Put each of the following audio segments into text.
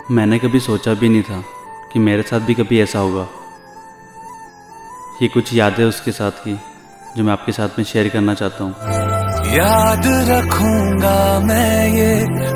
मैंने कभी सोचा भी नहीं था कि मेरे साथ भी कभी ऐसा होगा। ये कुछ यादें उसके साथ की जो मैं आपके साथ में शेयर करना चाहता हूँ। याद रखूंगा मैं ये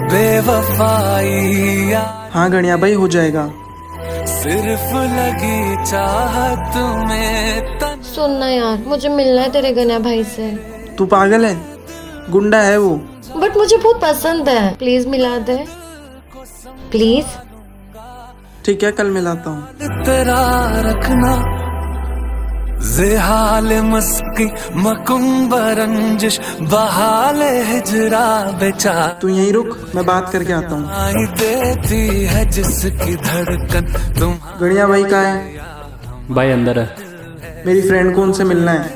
बेवफाई। हाँ गणिया भाई, हो जाएगा। सिर्फ लगी चाहत में। सुनना यार, मुझे मिलना है तेरे गणिया भाई से। तू पागल है, गुंडा है वो। बट मुझे बहुत पसंद है, प्लीज मिला दे प्लीज। ठीक है, कल मिलाता हूँ। तेरा रखना ज़ेहाल मस्की मकुंब रंजिश बहाल हिजरा बेचारा। तू यहीं रुक, मैं बात करके आता हूँ। आई देती है जिसकी धड़कन तुम। गणिया भाई कहाँ है? भाई अंदर है। मेरी फ्रेंड को उनसे मिलना है।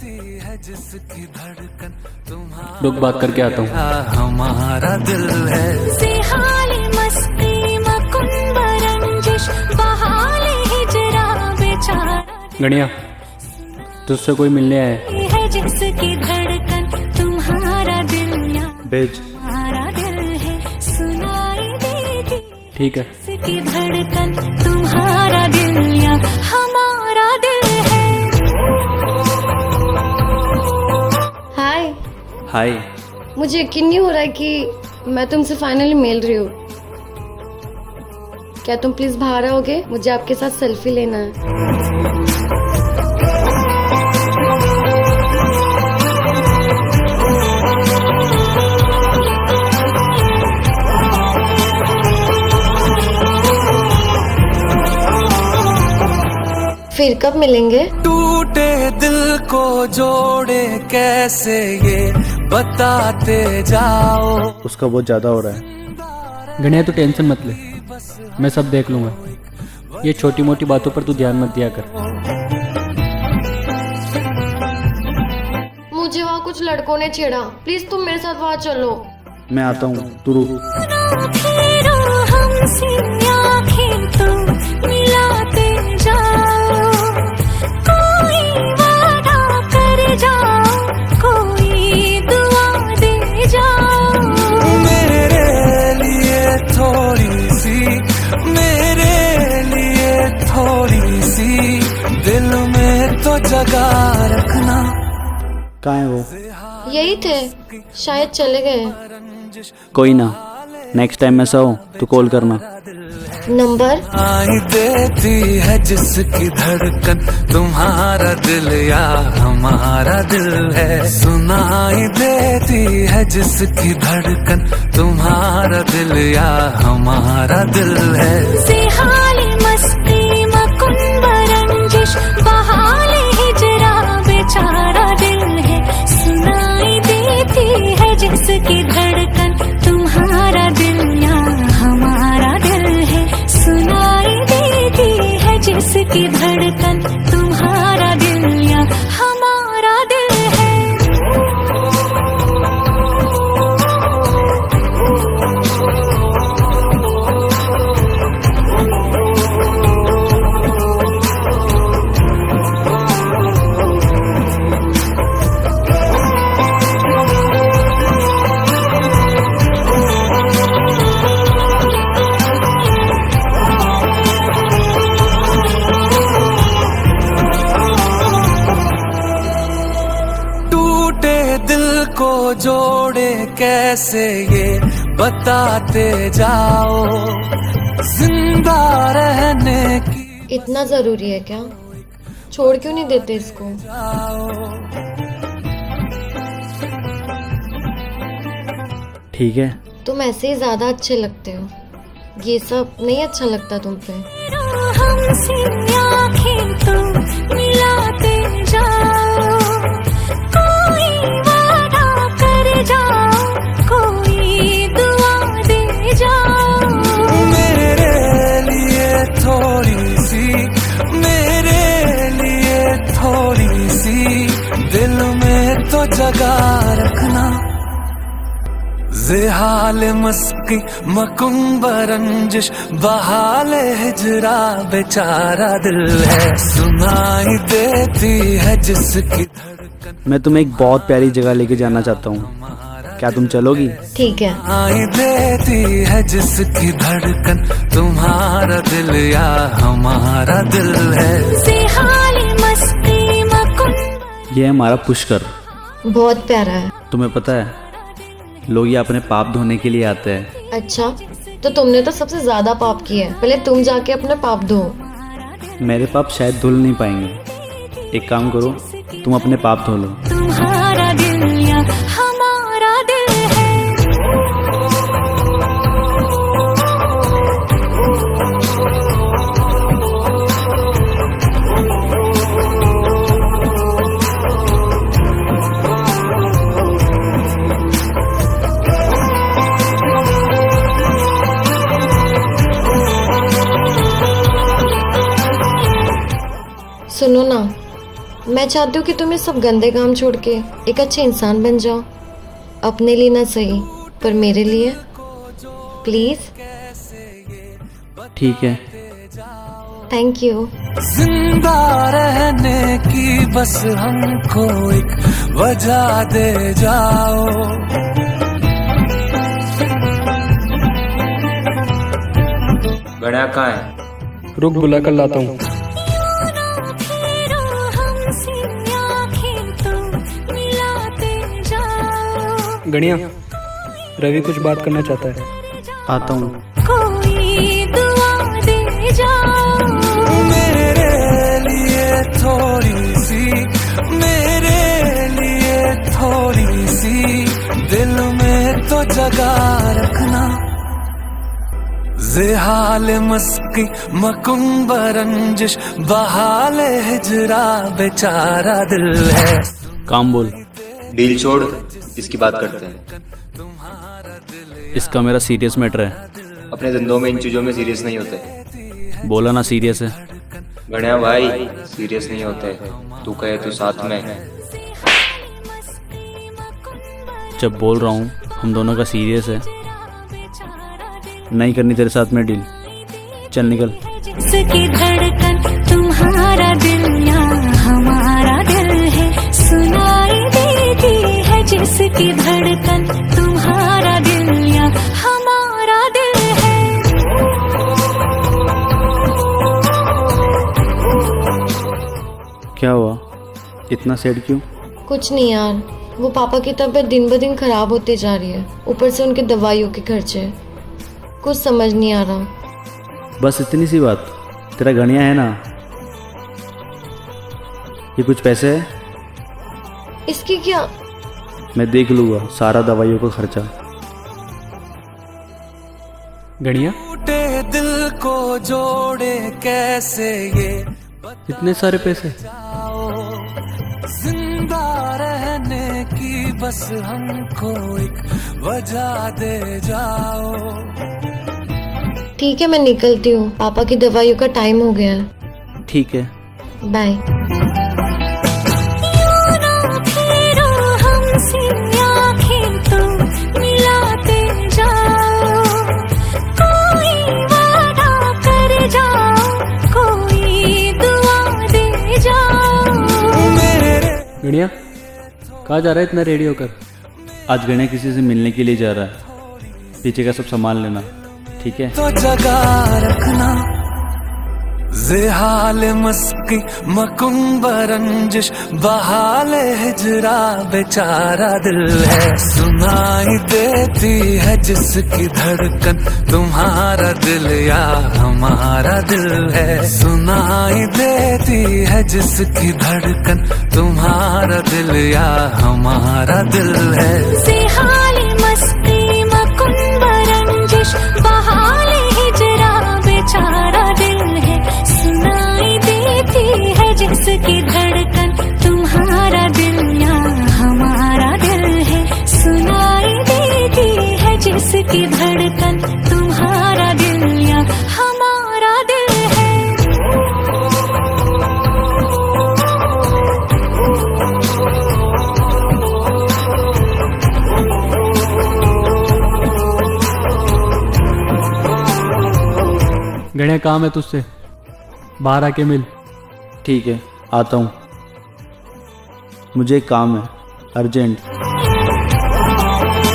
रुक, बात करके आता हूँ। हमारा दिल है ज़ेहाल मस्ती मकुंब रंजिश बहाल हिजरा बेचारा। गणिया, तुझसे कोई मिलने आया है जिसकी धड़कन तुम्हारा दिल या भेज। हमारा दिल है सुनाई देती। ठीक है। जिसकी धड़कन तुम्हारा दिल या हमारा दिल है। हाय। हाय। मुझे यकीन नहीं हो रहा है कि मैं तुमसे फाइनली मिल रही हूँ। क्या तुम प्लीज बाहर आओगे? मुझे आपके साथ सेल्फी लेना है। फिर कब मिलेंगे? टूटे दिल को जोड़े कैसे ये बताते जाओ। उसका बहुत ज्यादा हो रहा है। गणिया, तू टेंशन मत ले, मैं सब देख लूंगा। ये छोटी मोटी बातों पर तू ध्यान मत दिया कर। मुझे वहाँ कुछ लड़कों ने छेड़ा, प्लीज तुम मेरे साथ वहाँ चलो। मैं आता हूँ, तू रुक। दिल में तो जगा रखना। कहाँ है वो? यही थे, शायद चले गए। कोई ना, नेक्स्ट टाइम ऐसा हो तो कॉल करना। नंबर? आई देती है जिसकी धड़कन तुम्हारा दिल या हमारा दिल है। सुनाई देती है जिसकी धड़कन तुम्हारा दिल या हमारा दिल है। ज़ेहाल मस्ती मकुंब रंजिश बहाल हिजरा बेचारा दिल है। सुनाई देती है जिसकी धड़कन तुम्हारा दिल या हमारा दिल है। सुनाई देती है जिसकी धड़कन तुम्हारा दिल या हमारा दिल है। दिल को जोड़े कैसे ये बताते जाओ। जिंदा रहने की इतना जरूरी है क्या? छोड़ क्यों नहीं देते इसको? ठीक है। तुम ऐसे ही ज्यादा अच्छे लगते हो, ये सब नहीं अच्छा लगता तुम पे। हमसे आँखें तो मिलाते जाओ, कोई वादा कर जाओ, कोई दुआ दे जाओ। मेरे लिए थोड़ी सी, मेरे लिए थोड़ी सी दिल में तो जगा रखना। ज़ेहाल मस्की मकुंब रंजिश बहाल हिजरा बेचारा दिल है। सुनाई देती है जिसकी धड़कन। मैं तुम्हें एक बहुत प्यारी जगह लेके जाना चाहता हूँ। क्या तुम चलोगी? ठीक है। आई देती है जिसकी धड़कन तुम्हारा दिल या हमारा दिल है। सिहाली मस्ती मकुन। ये है हमारा पुष्कर। बहुत प्यारा है। तुम्हें पता है, लोग ये अपने पाप धोने के लिए आते हैं। अच्छा, तो तुमने तो सबसे ज्यादा पाप किए। पहले तुम जाके अपने पाप धो। मेरे पाप शायद धुल नहीं पाएंगे। एक काम करो, तुम अपने पाप धो लो। तुम्हारा दिल या हमारा दिल है। सुनो ना, मैं चाहती हूँ कि तुम ये सब गंदे काम छोड़ के एक अच्छे इंसान बन जाओ। अपने लिए ना सही, पर मेरे लिए प्लीज। ठीक है। Thank you. जिंदा रहने की बस हमको एक वजह दे जाओ। गणा कहाँ है? रुक, बुला कर लाता हूँ। गणिया, रवि कुछ बात करना चाहता है। आता हूँ। कोई दुआ दे जाओ। मेरे लिए थोड़ी सी, मेरे लिए थोड़ी सी दिल में तो जगह रखना। ज़ेहाल मस्की मकुंब रंजिश बहाल हिजरा बेचारा दिल है। काम बोल। डील छोड़, इसकी बात करते हैं। इसका मेरा सीरियस मैटर है। अपने धंधों में इन चीजों में सीरियस नहीं होते। बोला ना सीरियस है। गणया भाई, सीरियस नहीं होते। तू कहे तो साथ में। जब बोल रहा हूँ हम दोनों का सीरियस है, नहीं करनी तेरे साथ में डील। चल निकल। जिसकी धड़कन तुम्हारा दिल या हमारा दिल है। सुनाई देती है जिसकी धड़कन तुम्हारा दिल या हमारा दिल है। क्या हुआ, इतना सैड क्यों? कुछ नहीं यार, वो पापा की तबीयत दिन ब दिन खराब होती जा रही है। ऊपर से उनके दवाइयों के खर्चे। कुछ समझ नहीं आ रहा। बस इतनी सी बात। तेरा गणिया है ना, ये कुछ पैसे है, इसकी क्या? मैं देख लूंगा सारा दवाइयों का खर्चा। गणिया, टूटे दिल को जोड़े कैसे ये इतने सारे पैसे? जिंदा रहने की बस हमको एक वजह दे जाओ। ठीक है, मैं निकलती हूँ। पापा की दवाइयों का टाइम हो गया है। ठीक है, बाय। गणिया, कहाँ जा रहा है इतना रेडी होकर? आज गणिया किसी से मिलने के लिए जा रहा है। पीछे का सब सामान लेना, ठीक है? तो जगह रखना। ज़ेहाल मस्की मकुंब रंजिश बहाल हिजरा बेचारा दिल है। सुनाई देती है जिसकी धड़कन तुम्हारा दिल या हमारा दिल है। सुनाई देती है जिसकी धड़कन तुम्हारा दिल या हमारा दिल है। ज़ेहाली मस्ती मकुंब रंजिश बहाल हिजरा बेचारा दिल है। सुनाई देती है जिसकी धड़कन तुम्हारा दिल या हमारा दिल है। सुनाई देती है जिसकी धड़कन तुम्हारा दिल या हमारा दिल है। गणिया, काम है तुझसे, बाहर आके मिल। ठीक है, आता हूँ। मुझे एक काम है, अर्जेंट।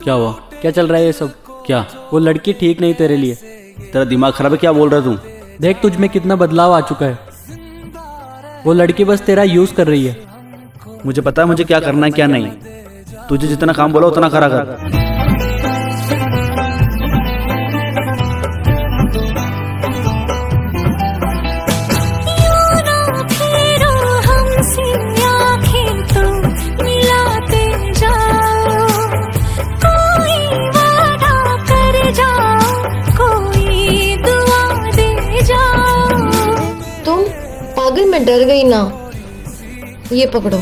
क्या हुआ? क्या चल रहा है ये सब? क्या? वो लड़की ठीक नहीं तेरे लिए। तेरा दिमाग खराब है? क्या बोल रहा है तू? देख तुझ में कितना बदलाव आ चुका है। वो लड़की बस तेरा यूज कर रही है। मुझे पता है मुझे क्या करना है क्या नहीं। तुझे जितना काम बोला उतना करा कर। पागल, मैं डर गई ना। ये पकड़ो।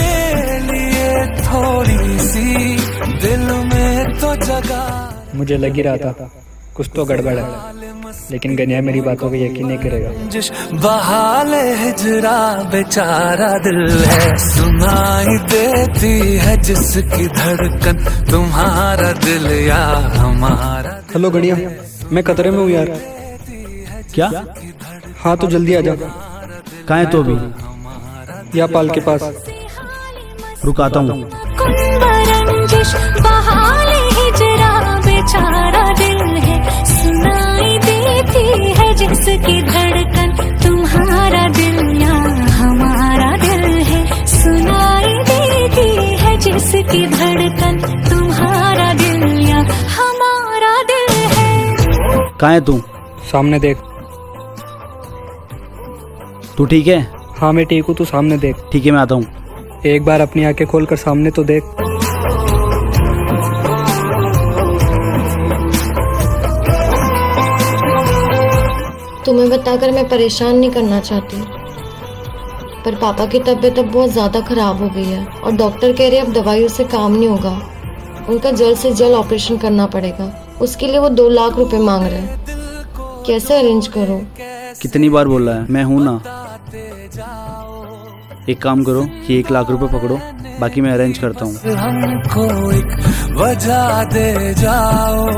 थोड़ी सी दिल में तो जगह। मुझे लग ही रहा था कुछ तो गड़बड़ है, लेकिन गनिया मेरी बातों पे यकीन नहीं करेगा। बहाल हिजरा बेचारा दिल है, सुनाई देती है जिसकी धड़कन, तुम्हारा दिल या हमारा। हेलो गनिया, मैं खतरे में हूँ यार। क्या? हाँ तो जल्दी आ जा। कहाँ है तो अभी? या पाल के पास। रुक आता हूँ। बेचारा दिल है, सुनाई देती है जिसकी धड़कन, तुम्हारा दिल या हमारा दिल है, सुनाई देती है जिसकी धड़कन, तुम्हारा दिल या हमारा दिल है। कहाँ है तू? सामने देख। तू ठीक है? हाँ मैं ठीक हूँ, तू सामने देख। ठीक है मैं आता हूँ। एक बार अपनी आंखें खोलकर सामने तो देख। तुम्हें बताकर मैं परेशान नहीं करना चाहती, पर पापा की तबीयत अब बहुत ज़्यादा ख़राब हो गई है और डॉक्टर कह रहे अब दवाइयों से काम नहीं होगा। उनका जल्द से जल्द ऑपरेशन करना पड़ेगा। उसके लिए वो 2 लाख रुपए मांग रहे हैं। कैसे अरेंज करूं? कितनी बार बोला है, मैं हूं ना। एक काम करो कि 1 लाख रुपए पकड़ो, बाकी मैं अरेंज करता हूँ। हमको एक वजह दे जाओ।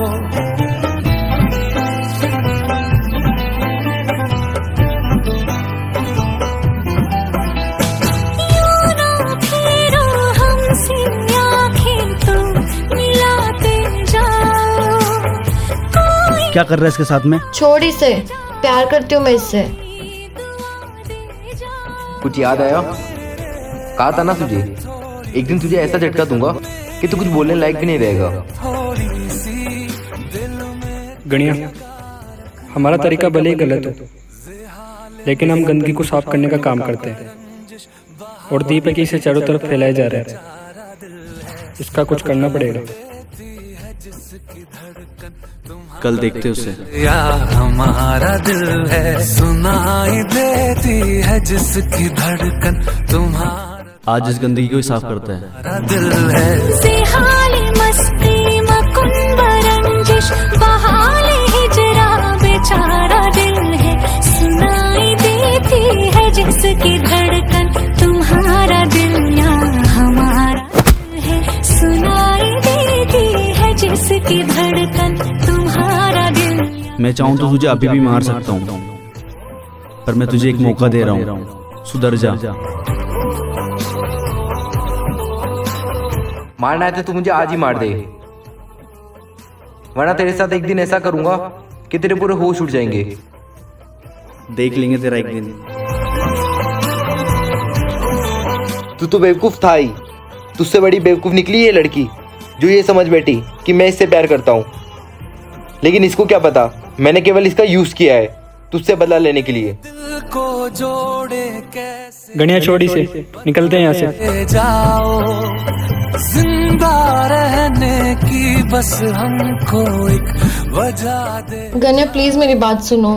क्या कर रहा है इसके साथ में? छोड़ इसे, प्यार करती हूँ मैं इससे। कुछ याद आया? कहा था ना तुझे, एक दिन तुझे ऐसा झटका दूंगा कि तू कुछ बोलने लायक भी नहीं रहेगा। गणिया, हमारा तरीका भले ही गलत हो, लेकिन हम गंदगी को साफ करने का काम करते हैं और दीपक इसे चारों तरफ फैलाए जा रहे हैं। इसका कुछ करना पड़ेगा। कल देखते उसे। या हमारा दिल है, सुनाई देती है जिसकी धड़कन, तुम्हारा आज इस गंदगी को ही साफ करता है। दिल है। मस्ती मकुन बरंजिश, बहाल हिजरा बेचारा दिल है, सुनाई देती है जिसकी धड़कन, तुम्हारा दिल या हमारा दिल है, सुनाई देती है जिसकी धड़कन, तुम्हारा दिल। मैं चाहूँ तो तुझे अभी भी मार सकता हूँ, पर मैं तुझे एक मौका दे रहा हूँ। सुधर जा। मारना है तो तू मुझे आज ही मार दे, वरना तेरे साथ एक दिन ऐसा करूंगा कि तेरे पूरे होश उड़ जाएंगे। देख लेंगे तेरा एक दिन। तू तो बेवकूफ था ही, तुझसे बड़ी बेवकूफ निकली ये लड़की जो ये समझ बैठी कि मैं इससे प्यार करता हूँ। लेकिन इसको क्या पता, मैंने केवल इसका यूज किया है तुझसे बदला लेने के लिए। को जोड़े कैसे गणिया छोड़ी से निकलते हैं यहाँ से। जाओ, जिंदा रहने की बस हमको एक वजह दे। गन्या प्लीज मेरी बात सुनो।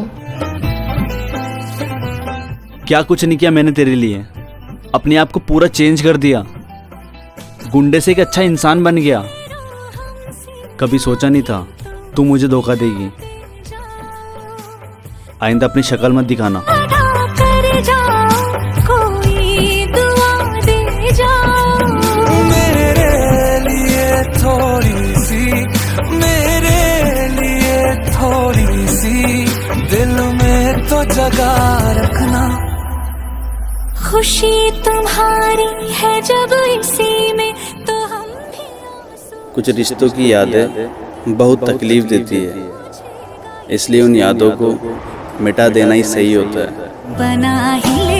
क्या कुछ नहीं किया मैंने तेरे लिए, अपने आप को पूरा चेंज कर दिया, गुंडे से एक अच्छा इंसान बन गया। कभी सोचा नहीं था तू मुझे धोखा देगी। आइंदा अपनी शक्ल मत दिखाना। मेरे लिए थोड़ी सी दिल में तो जगह रखना। खुशी तुम्हारी है जब इसी में, तो हम भी आंसू कुछ रिश्तों की यादें बहुत तकलीफ देती है, इसलिए उन यादों को मिटा देना ही सही होता है। बना ही